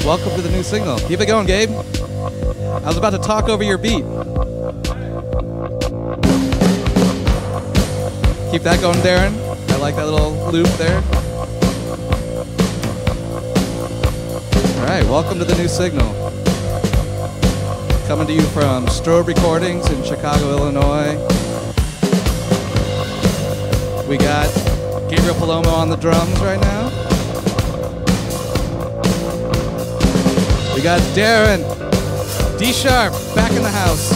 Welcome to the new signal. Keep it going, Gabe. I was about to talk over your beat. Keep that going, Darren. I like that little loop there. All right, welcome to the new signal. Coming to you from Strobe Recordings in Chicago, Illinois. We got Gabriel Palomo on the drums right now. We got Darren D Sharp back in the house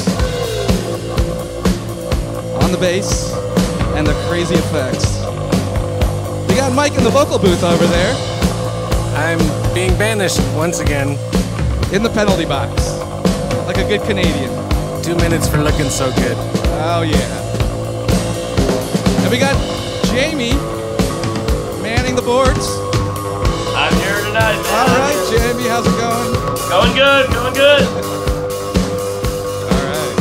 on the bass and the crazy effects. We got Mike in the vocal booth over there. I'm being banished once again. In the penalty box, like a good Canadian. 2 minutes for looking so good. Oh yeah. And we got Jamie manning the boards. I'm here tonight, man. All right, Jamie, how's it going? Going good, going good. All right.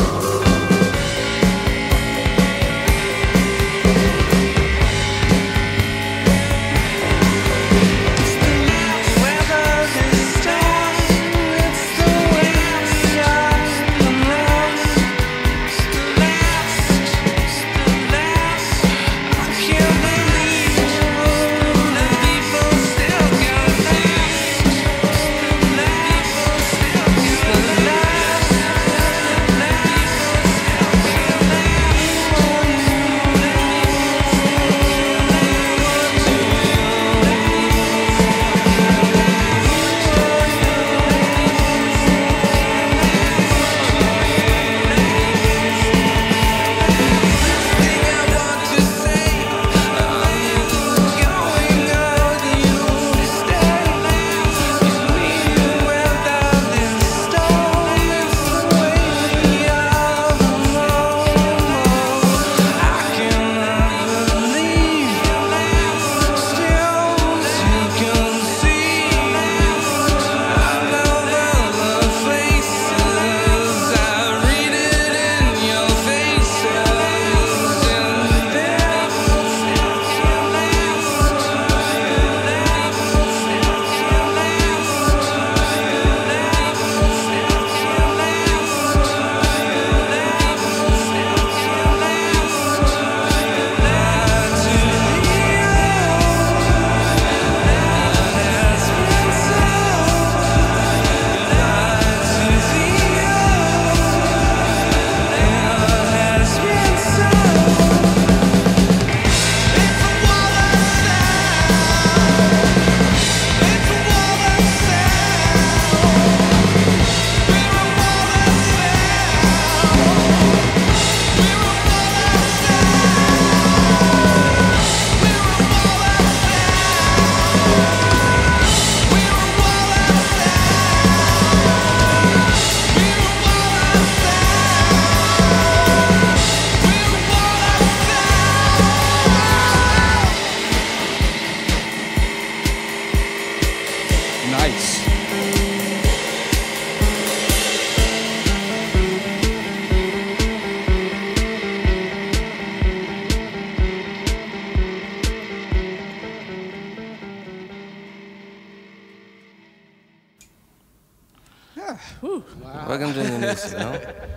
Welcome to the new signal.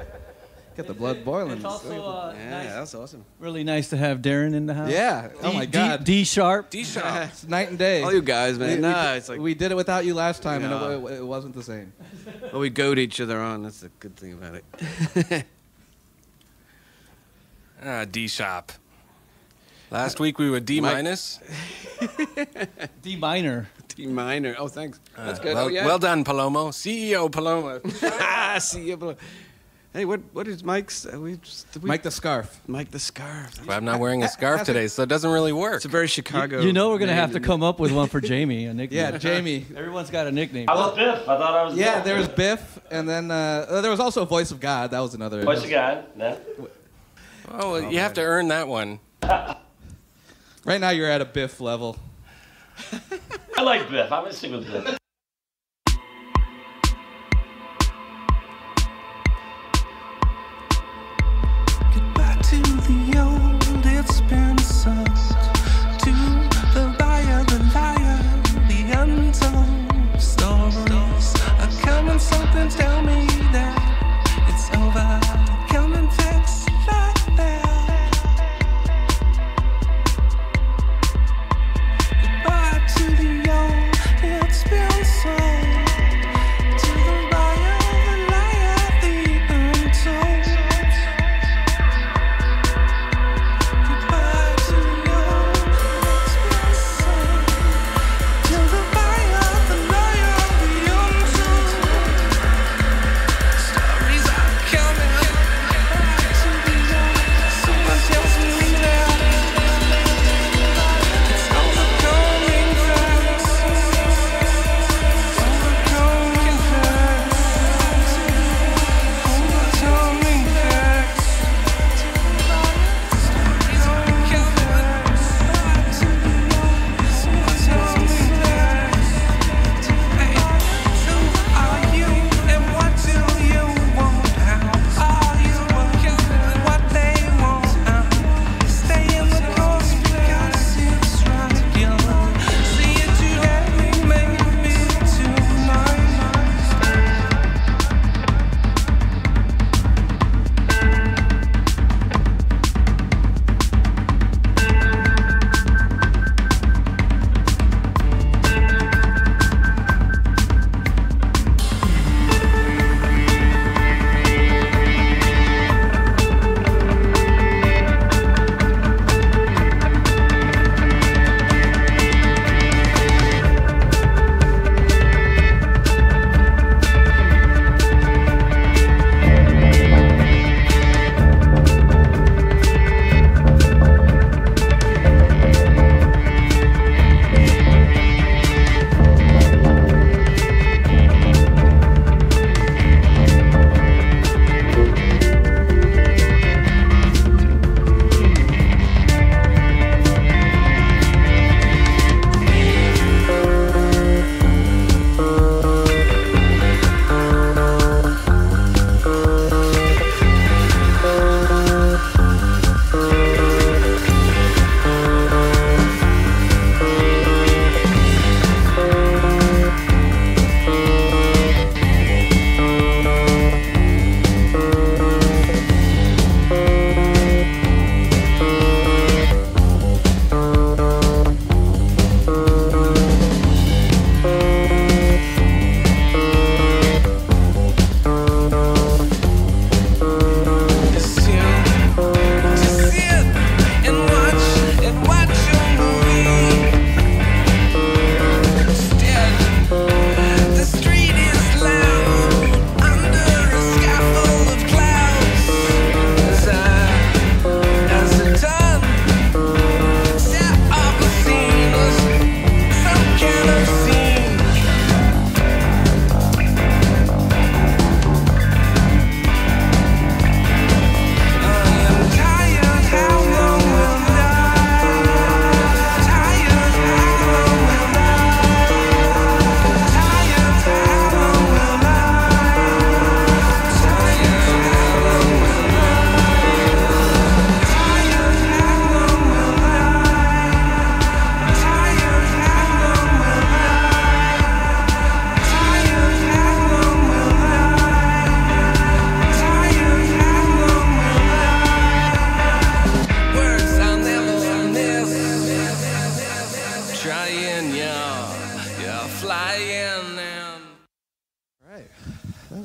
Get the blood boiling. It's also nice, that's awesome. really nice to have Darren in the house. Yeah. Oh my God. D sharp. D Sharp. It's night and day. All you guys, man. It's like we did it without you last time, Yeah. and it wasn't the same. well, we goad each other on. That's the good thing about it. D Sharp. Last week we were D minus. D minor. D minor. Oh, thanks. That's good. Well, oh, yeah. well done, Palomo. CEO Palomo. See you. Hey, what is Mike's? Mike the Scarf. Mike the Scarf. Well, I'm not wearing a scarf today, so it doesn't really work. It's a very Chicago. You know we're gonna name, have to come up with one for Jamie, a nickname. Yeah, Jamie. Everyone's got a nickname. I was Biff. I thought I was Yeah, Biff. there was Biff, and then there was also Voice of God. That was another. Voice of God. No. Oh, well, you have to earn that one. Right now you're at a Biff level. I like Biff. I'm gonna stick with Biff. Goodbye to the old, it's been sold. To the buyer, the liar, the untold stories.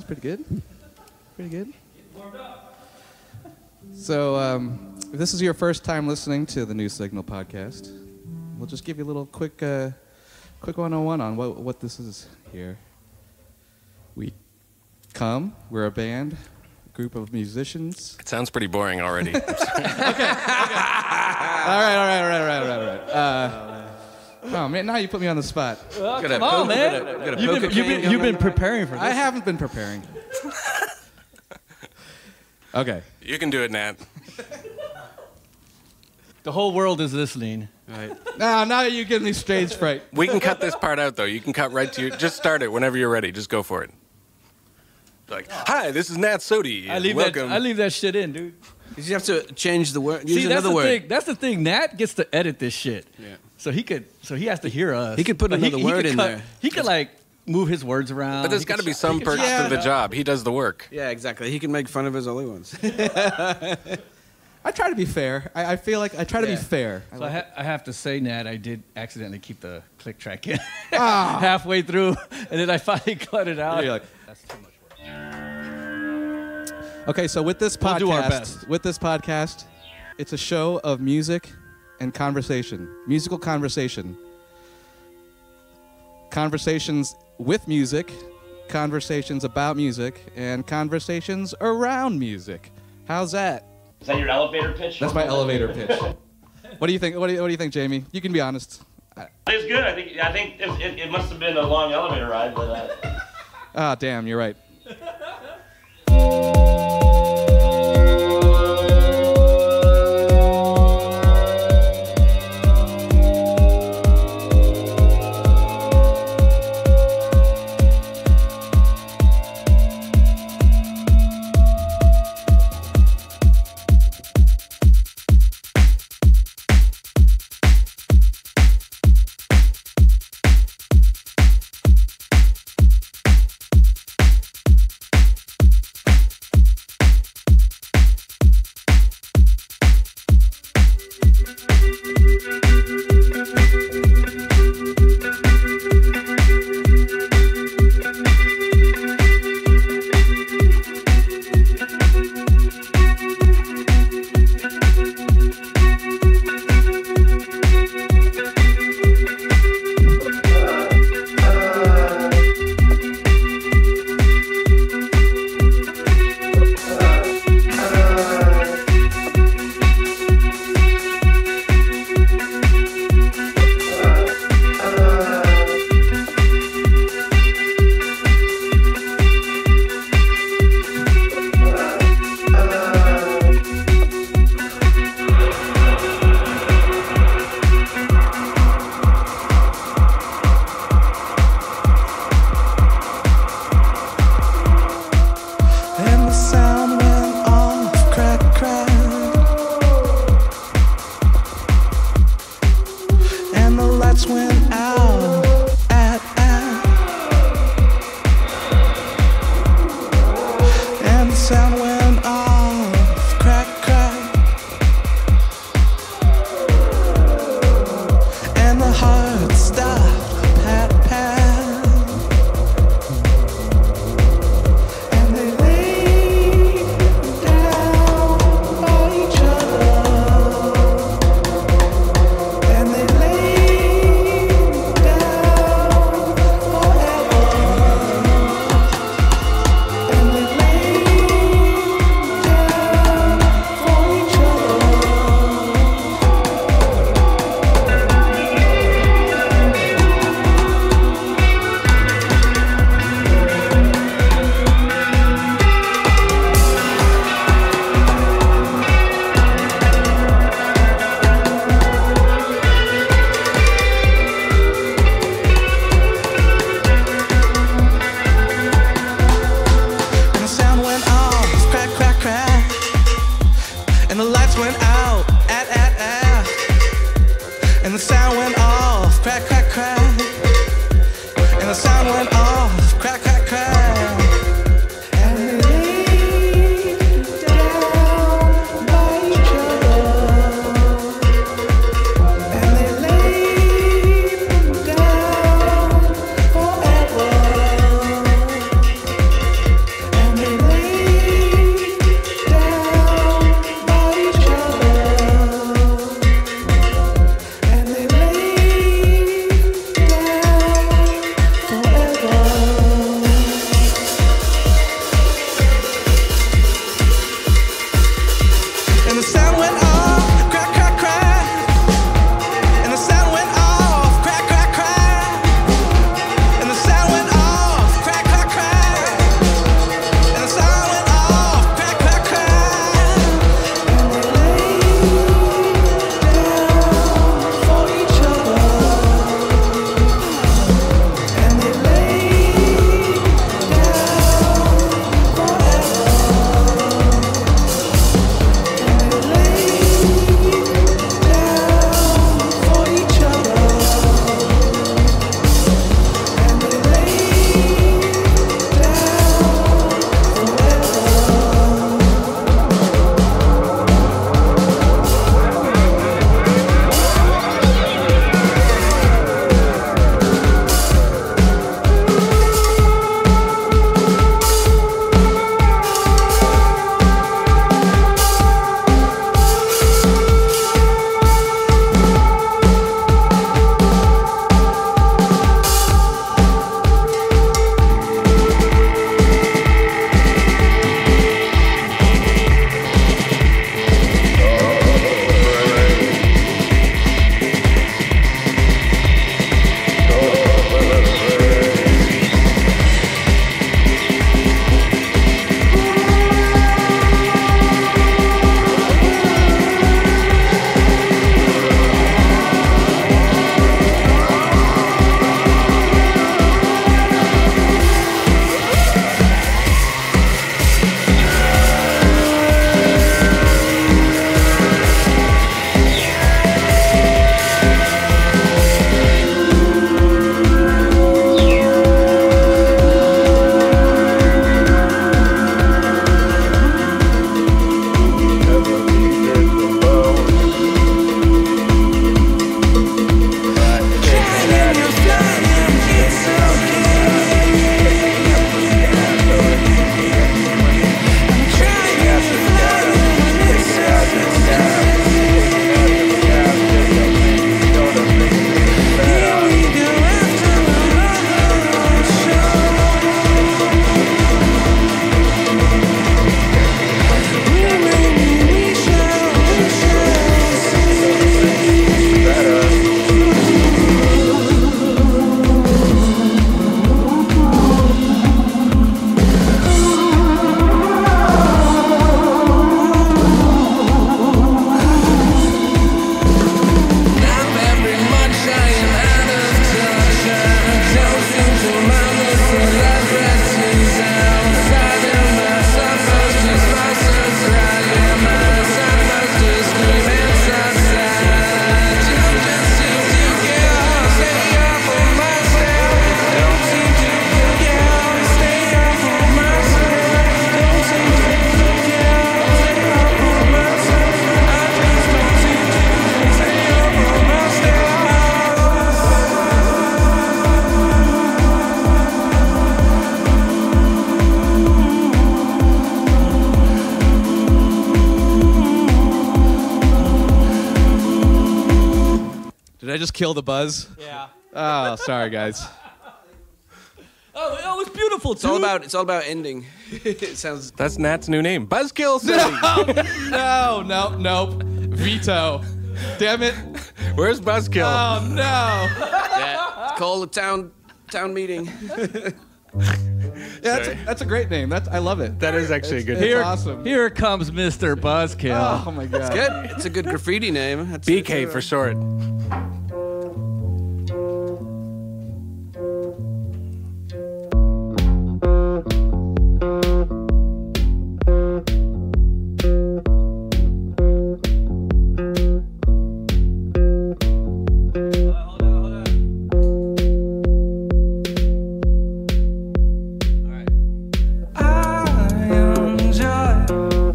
pretty good. Pretty good. So, if this is your first time listening to the New Signal podcast, we'll just give you a little quick 101 on what this is here. We're a band, a group of musicians. It sounds pretty boring already. Okay. All right. Oh man, now you put me on the spot. Come on, man. You've been preparing for this. I haven't been preparing. Okay. You can do it, Nat. The whole world is listening. Right. Now you're giving me stage fright. We can cut this part out, though. You can cut right to just start it whenever you're ready. Just go for it. Like, hi, this is Nat Soti. I leave that shit in, dude. You have to change the word. Use See, another word. That's the thing. Nat gets to edit this shit. Yeah. So he has to hear us. He could put another word in there. He could like move his words around. But there's got to be some perks to the job. He does the work. Yeah, exactly. He can make fun of us all he wants. I try to be fair. I feel like I try to be fair. So I have to say, Nat, I did accidentally keep the click track in halfway through, and then I finally cut it out. You're like, that's too much work. okay, so with this We'll do our best. with this podcast, it's a show of music and conversation, musical conversation, conversations with music, conversations about music, and conversations around music. How's that? Is that your elevator pitch? That's my elevator pitch. What do you think? What do you think, Jamie? You can be honest. It's good. I think it must have been a long elevator ride, but. Ah, damn, you're right. Did I just kill the buzz? Yeah. Oh, sorry, guys. Oh, it's beautiful, too. It's all about ending. It sounds. That's Nat's new name. Buzzkill City. Nope. Veto. Damn it. Where's Buzzkill? Oh, no. Yeah. Call the town meeting. Yeah, that's a great name. I love it. That is actually a good It's name. awesome. Here comes Mr. Buzzkill. Oh, my God. Good. It's a good graffiti name. BK for short.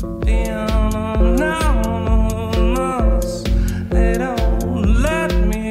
They don't let me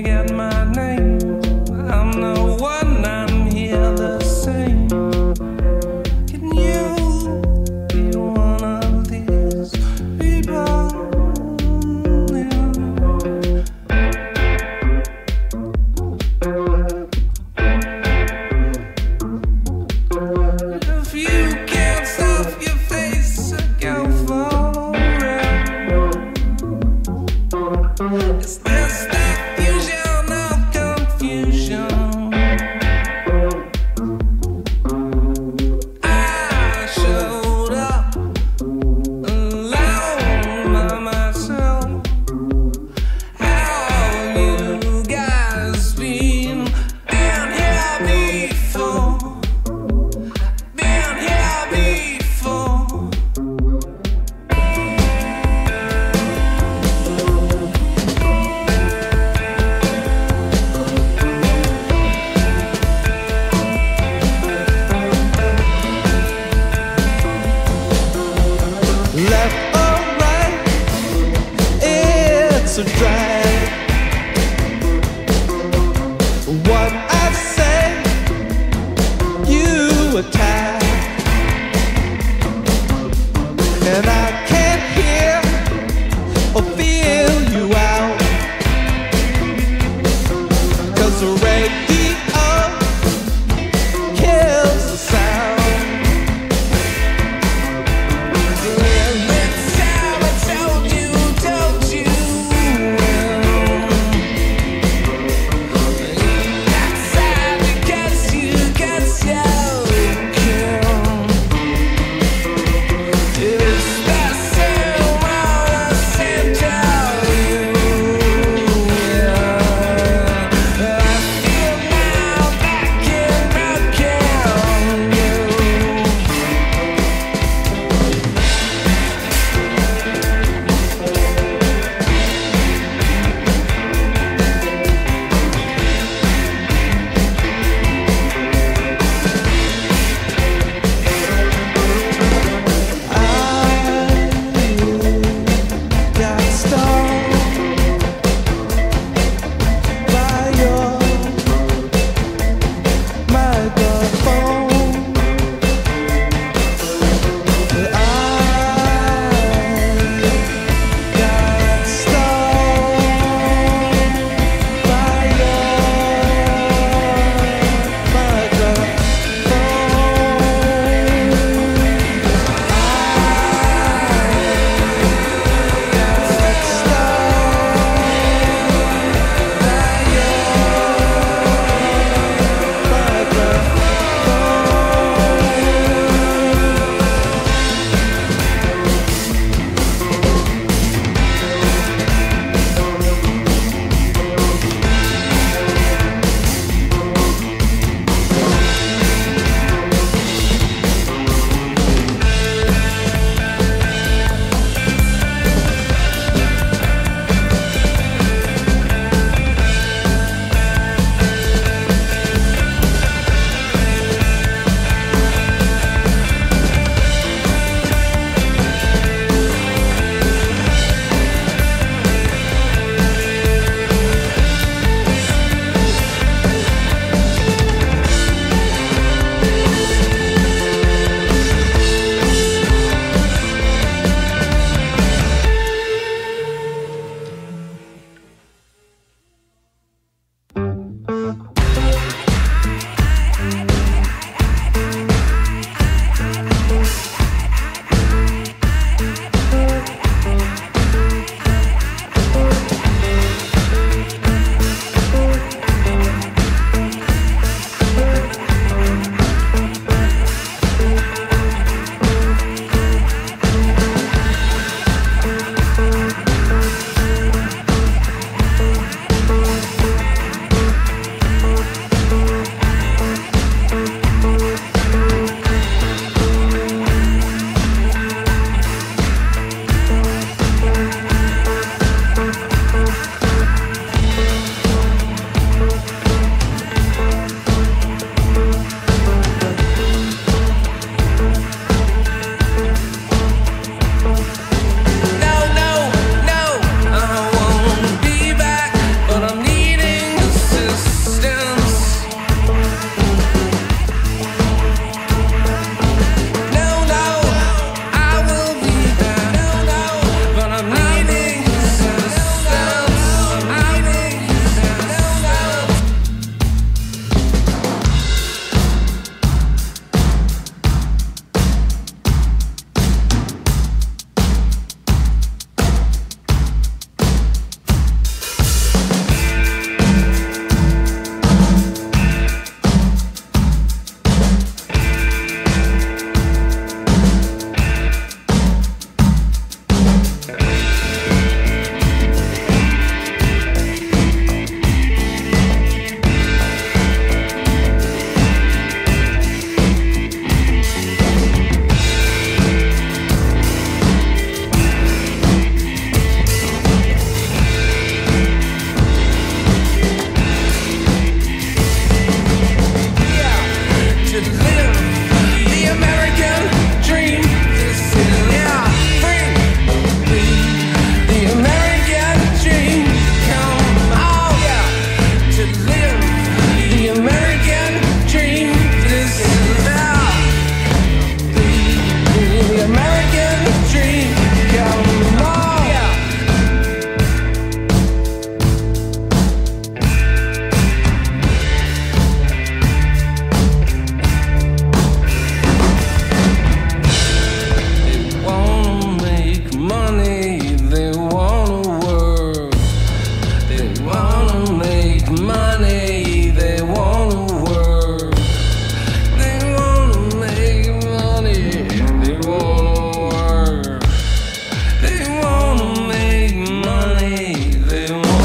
money, they wanna work. They wanna make money, they wanna work. They wanna make money, they wanna work.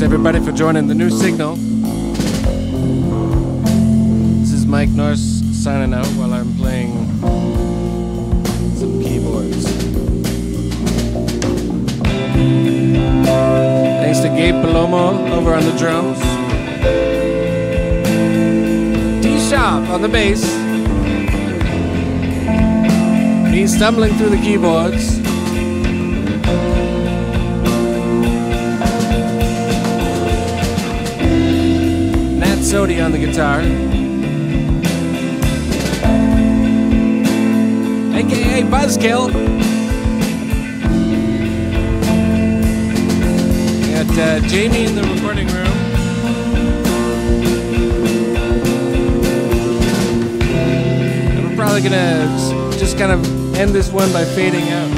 everybody for joining the New Signal. This is Mike Norse signing out while I'm playing some keyboards. Thanks to Gabe Palomo over on the drums. D-Sharp on the bass. Me stumbling through the keyboards. Soti on the guitar, aka Buzzkill. Got Jamie in the recording room. And we're probably gonna just kind of end this one by fading out.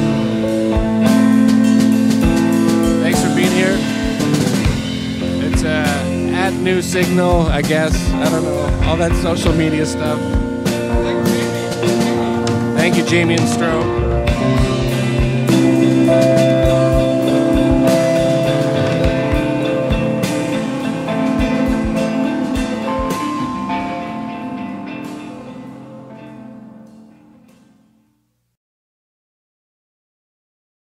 Thanks for being here. It's at New Signal, I guess. I don't know. All that social media stuff. Thank you, Jamie and Strobe.